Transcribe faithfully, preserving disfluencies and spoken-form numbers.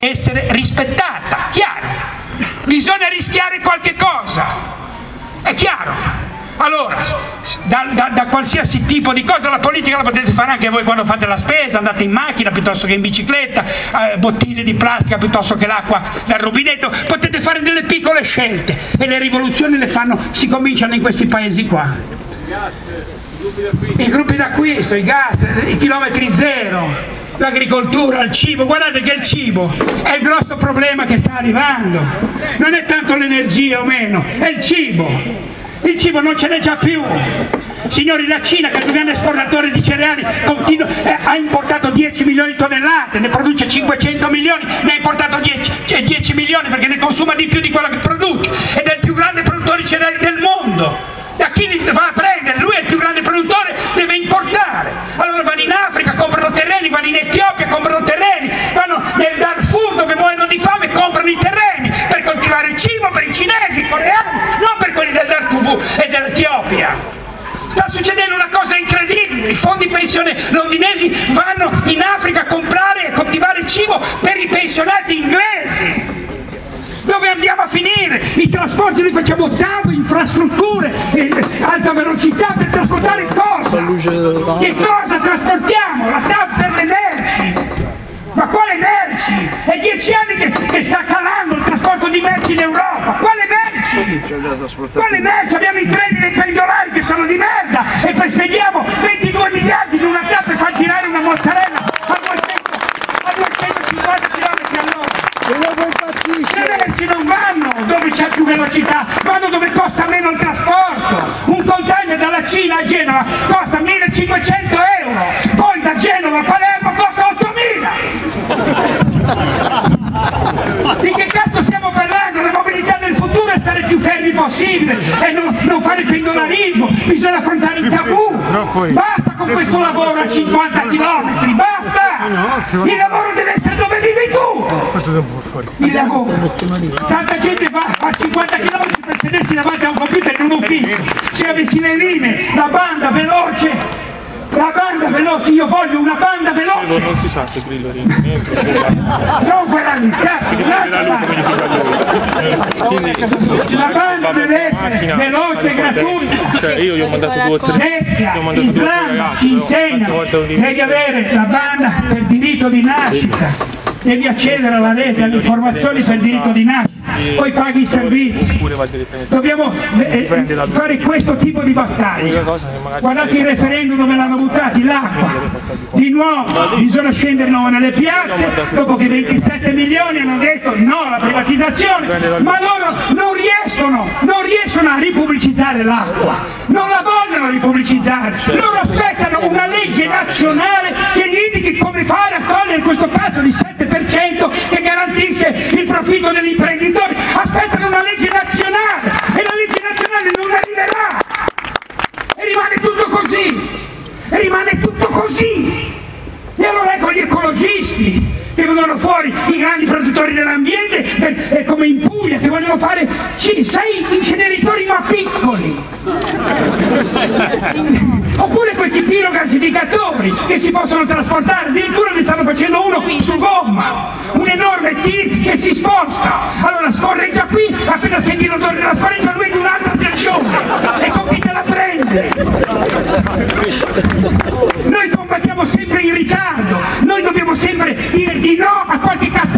essere rispettata, chiaro, bisogna rischiare qualche cosa, è chiaro. Allora, da, da, da qualsiasi tipo di cosa, la politica la potete fare anche voi quando fate la spesa, andate in macchina piuttosto che in bicicletta, eh, bottiglie di plastica piuttosto che l'acqua dal rubinetto, potete fare delle piccole scelte e le rivoluzioni le fanno, si cominciano in questi paesi qua. I gruppi d'acquisto, i gas, i chilometri zero, l'agricoltura, il cibo. Guardate che il cibo è il grosso problema che sta arrivando, non è tanto l'energia o meno, è il cibo. Il cibo non ce n'è già più. Signori, la Cina, che è il più grande esportatore di cereali, continua, eh, ha importato dieci milioni di tonnellate, ne produce cinquecento milioni, ne ha importato dieci milioni perché ne consuma di più di quello che produce, ed è il più grande produttore di cereali del mondo. Da chi li va a prendere? Lui è il più grande produttore, deve importare. Allora vanno in Africa, comprano terreni, vanno in Etiopia, comprano terreni, vanno nel Darfur dove muoiono di fame, comprano i terreni per coltivare il cibo per i cinesi, i coreani, non per quelli del Darfur e dell'Etiopia. Sta succedendo una cosa incredibile, i fondi pensione londinesi vanno in Africa a comprare e coltivare il cibo per i pensionati inglesi. Dove andiamo a finire? I trasporti, noi facciamo tanto, infrastrutture, eh, alta velocità per trasportare cosa? Che cosa trasportiamo? La T A V per le merci. Ma quale merci? È dieci anni che, che sta calando il trasporto di merci in Europa. Quale merci? Quale merci? Abbiamo i treni dei pendolari che sono di merda e poi spendiamo ventidue miliardi in una T A V per far girare una mozzarella a duecentocinquanta chilometri all'ora. Le merci non vanno dove c'è più velocità, vanno dove costa meno il trasporto. Un container dalla Cina a Genova costa millecinquecento euro, poi da Genova a Palermo costa ottomila. Di che cazzo stiamo parlando? La mobilità del futuro è stare più fermi possibile e non, non fare pendolarismo, bisogna affrontare il tabù. Basta con questo lavoro a cinquanta chilometri, basta! Il lavoro deve essere dove vivi tu! Il lavoro. Tanta gente va a cinquanta chilometri per sedersi davanti a un computer in un ufficio. Se avessi le linee, la banda veloce, la banda veloce, io voglio una banda veloce. Non si sa se Grillo niente. Non quella lì, cazzo, la banda deve essere veloce e gratuita. Cioè io gli ho mandato due o tre. Svezia, Islam ci insegnano, devi avere la banda per diritto di nascita. Devi accedere alla rete, alle informazioni per il diritto di nascita, poi paghi i servizi. Dobbiamo eh, fare questo tipo di battaglia. Guardate il referendum dove l'hanno buttati, l'acqua. Di nuovo bisogna scendere nelle piazze, dopo che ventisette milioni hanno detto no alla privatizzazione, ma loro non riescono, non riescono a ripubblicizzare l'acqua, non la vogliono ripubblicizzare, loro aspettano una legge nazionale che gli indichi come fare a togliere questo cazzo di sette per cento che garantisce il profitto degli imprenditori. Aspettano una legge nazionale e la legge nazionale non arriverà e rimane tutto così, e rimane tutto così. E allora ecco gli ecologisti che vengono fuori, i grandi produttori dell'ambiente, eh, eh, come in Puglia, che vogliono fare sei inceneritori ma piccoli. Oppure questi pirogasificatori che si possono trasportare, addirittura ne stanno facendo uno su gomma, un enorme tir che si sposta. Allora scorreggia qui, appena senti l'odore della scorreggia lui è in un'altra stazione e con chi te la prende? Noi combattiamo sempre in ritardo, noi dobbiamo sempre dire di no a qualche cazzo